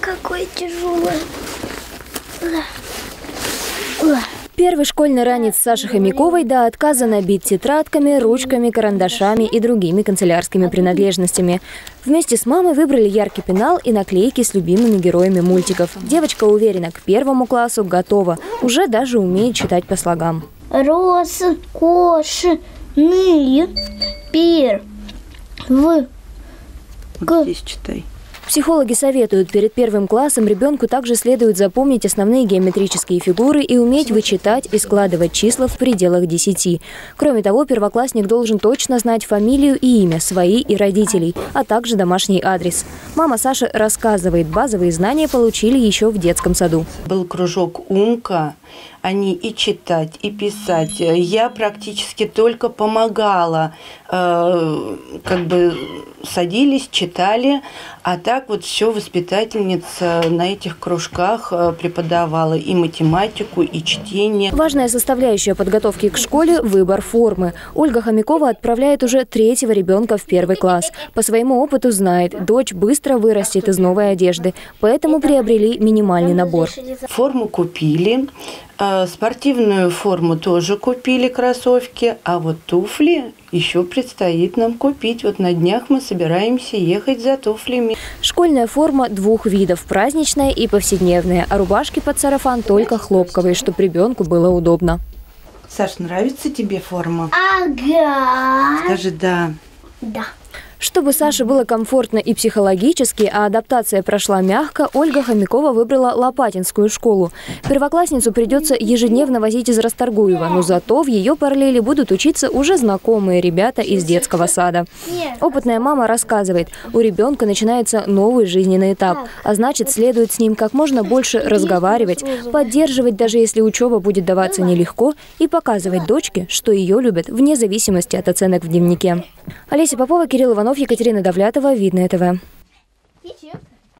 какое тяжелое. Первый школьный ранец Саши Хомяковой до отказа набит тетрадками, ручками, карандашами и другими канцелярскими принадлежностями. Вместе с мамой выбрали яркий пенал и наклейки с любимыми героями мультиков. Девочка уверена, к 1 классу готова. Уже даже умеет читать по слогам. Рос, кош, ны, пир, в. Вот здесь читай. Психологи советуют, перед 1 классом ребенку также следует запомнить основные геометрические фигуры и уметь вычитать и складывать числа в пределах 10. Кроме того, первоклассник должен точно знать фамилию и имя свои и родителей, а также домашний адрес. Мама Саши рассказывает, базовые знания получили еще в детском саду. Был кружок «Умка». Они и читать, и писать. Я практически только помогала. Садились, читали. А так вот все воспитательница на этих кружках преподавала и математику, и чтение. Важная составляющая подготовки к школе – выбор формы. Ольга Хомякова отправляет уже 3-го ребенка в 1 класс. По своему опыту знает, дочь быстро вырастет из новой одежды. Поэтому приобрели минимальный набор. Форму купили. Спортивную форму тоже купили, кроссовки, а вот туфли еще предстоит нам купить. Вот на днях мы собираемся ехать за туфлями. Школьная форма 2 видов – праздничная и повседневная, а рубашки под сарафан только хлопковые, чтобы ребенку было удобно. Саш, нравится тебе форма? Ага. Скажи «да». Да. Чтобы Саше было комфортно и психологически, а адаптация прошла мягко, Ольга Хомякова выбрала Лопатинскую школу. Первоклассницу придется ежедневно возить из Расторгуева, но зато в ее параллели будут учиться уже знакомые ребята из детского сада. Опытная мама рассказывает, у ребенка начинается новый жизненный этап, а значит, следует с ним как можно больше разговаривать, поддерживать, даже если учеба будет даваться нелегко, и показывать дочке, что ее любят вне зависимости от оценок в дневнике. Олеся Попова, Кирилл Иванов, Екатерина Давлятова, Видное ТВ.